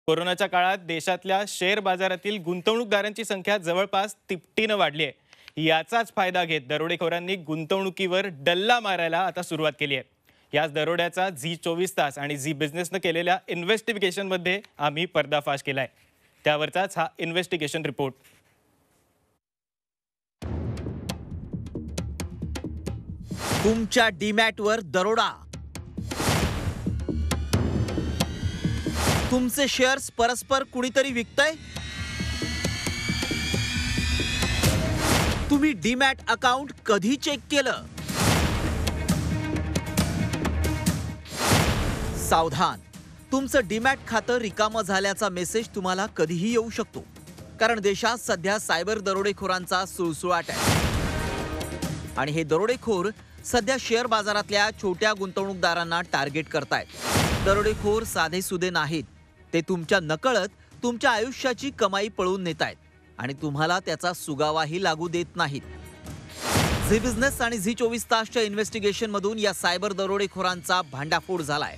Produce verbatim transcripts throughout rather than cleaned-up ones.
कोरोनाच्या काळात देशातल्या शेअर बाजारातील गुंतवणूकदारांची संख्या जवळपास तिपटीनं वाढली आहे। याचाच फायदा घेत दरोडेखोरांनी गुंतवणुकीवर डल्ला मारायला आता सुरुवात केली आहे। याच दरोड्याचा झी चोवीस तास आणि झी बिझनेसनं केलेल्या इन्व्हेस्टिगेशनमध्ये आम्ही पर्दाफाश केलाय। त्यावरचाच हा इन्व्हेस्टिगेशन रिपोर्ट। तुमच्या डीमॅटवर दरोडा, तुमचे शेअर्स परस्पर कुणीतरी विकतय, तुम्ही डीमॅट अकाउंट कधी चेक केलं? सावधान, तुमचं डीमॅट खातं रिकामं झाल्याचा मेसेज तुम्हाला कधीही येऊ शकतो, कारण देशात सध्या सायबर दरोडेखोरांचा सुळसुळाट आहे। आणि हे दरोडेखोर सध्या शेअर बाजारातल्या छोट्या गुंतवणूकदारांना टार्गेट करतायत। दरोडेखोर साधे सुधे नाहीत, ते तुमच्या नकळत तुमच्या आयुष्याची कमाई पळवून नेतायत आणि तुम्हाला त्याचा सुगावाही लागू देत नाहीत। झी बिझनेस आणि झी चोवीस तासच्या इन्व्हेस्टिगेशन मधून या सायबर दरोडेखोरांचा भांडाफोड झालाय।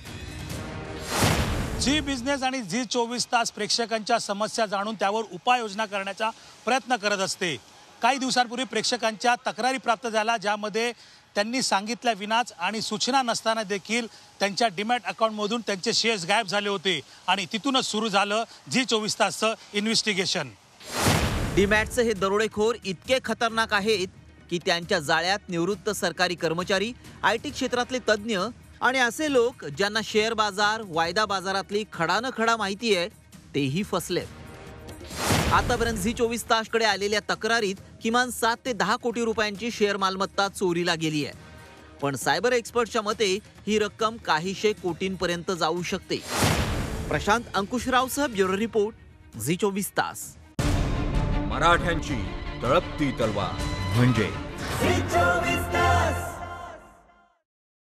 झी बिझनेस आणि झी चोवीस तास प्रेक्षकांच्या समस्या जाणून त्यावर उपाययोजना करण्याचा प्रयत्न करत असते। काही दिवसांपूर्वी प्रेक्षकांच्या तक्रारी प्राप्त झाल्या, ज्यामध्ये त्यांनी सांगितल्या विनाच आणि सूचना नसताना देखील त्यांच्या डीमॅट अकाउंटमधून त्यांचे शेअर्स गायब झाले होते आणि तिथूनच सुरू झालं झी चोवीस तासचं इन्व्हेस्टिगेशन। डीमॅटचे हे दरोडेखोर इतके खतरनाक आहेत की त्यांच्या जाळ्यात निवृत्त सरकारी कर्मचारी, आय टी क्षेत्रातले तज्ज्ञ आणि असे लोक ज्यांना शेअर बाजार, वायदा बाजारातली खडानं खडा माहिती आहे, तेही फसले। आतापर्यंत झी चोवीस तासकडे आलेल्या तक्रारीत किमान सात ते दहा कोटी रुपयांची शेअर मालमत्ता चोरीला गेली आहे, पण सायबर एक्सपर्टच्या मते ही रक्कम काहीशे कोटींपर्यंत जाऊ शकते। प्रशांत अंकुशरावसह ब्युरो रिपोर्ट, झी चोवीस तास। मराठ्यांची तळपती तलवार म्हणजे